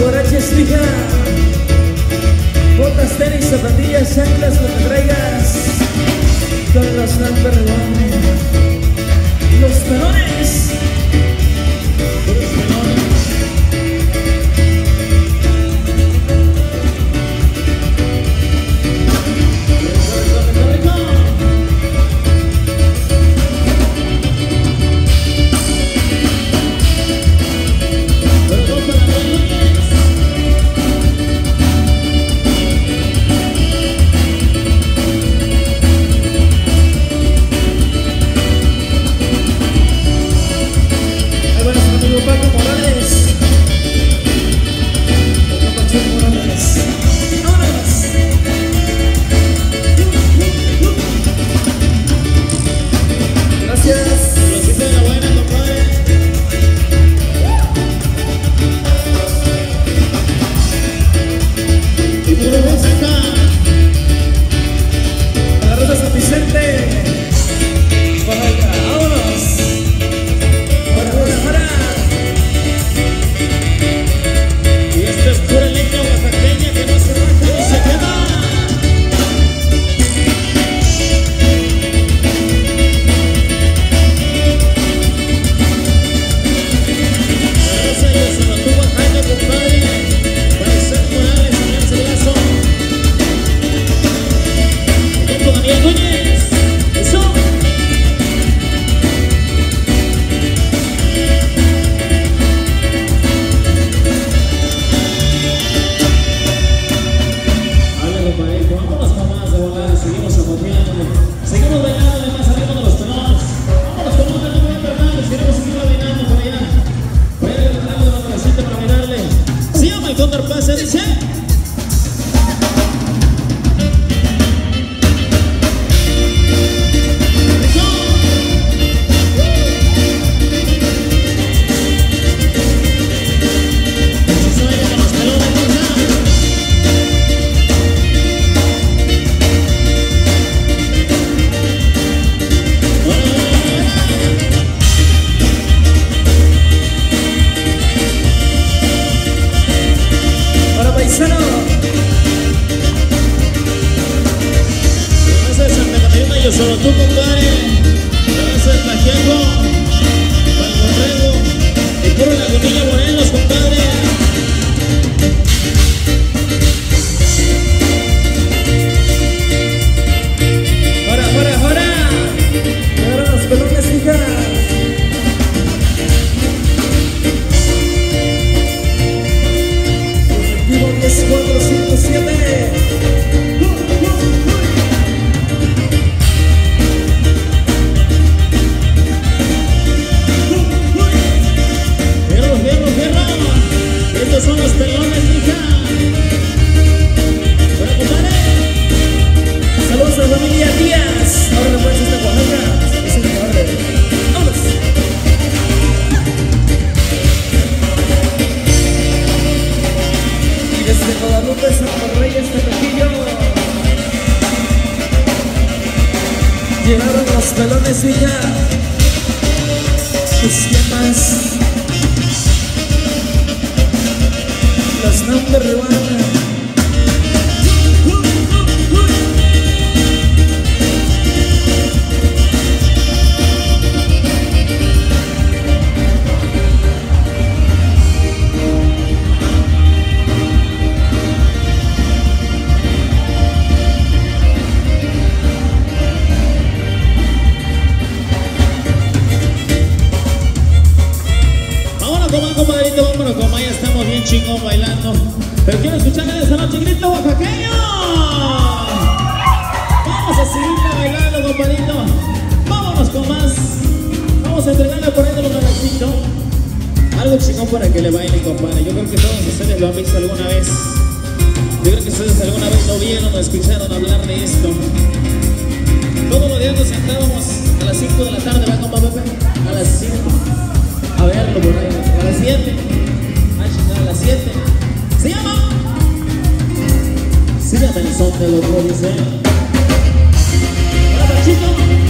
guaraches, hija. Botas, tenis, zapatillas, chanclas, lo que traigas. Con los number one. Los talones. Solo tú, compadre, me vas a plagiando Juan Borrego y puro Lagunilla Morelos, compadre. ¡Jora! Ahora los pelones, hija. Positivo 10, 4, 5, 7. Estos son los pelones, hija. Bueno, compadre. Saludos a la familia Díaz. Ahora le puedes esta Oaxaca. Es el padre. ¡Vámonos! Y desde Guadalupe, San Reyes, Tepejillo. Llegaron los pelones, hija. Tus llamas. Los number one. Compadrito, vámonos, como ya estamos bien chingón bailando. Pero quiero escucharle esta noche grito oaxaqueño. Vamos a seguirle bailando, compadrito. Vámonos con más. Vamos a entregarle por ahí de un ratito algo chingón para que le bailen, compadre. Yo creo que todos ustedes lo han visto alguna vez. Yo creo que ustedes alguna vez lo vieron o escucharon hablar de esto. Todos los días nos sentábamos a las 5 de la tarde, ¿va, compa Pepe? A las 5. A verlo por ahí, a las 7. A las 7. Se llama el son de los roles, Hola, Pachito.